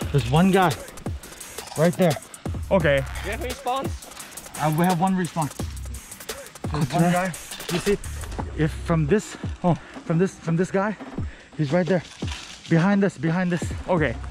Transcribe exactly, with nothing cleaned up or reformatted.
There's one guy right there. Okay. Do you have respawns? Uh, we have one respawn. There's one guy. You see, if from this, oh, from this, from this guy, he's right there, behind us, behind us. Okay.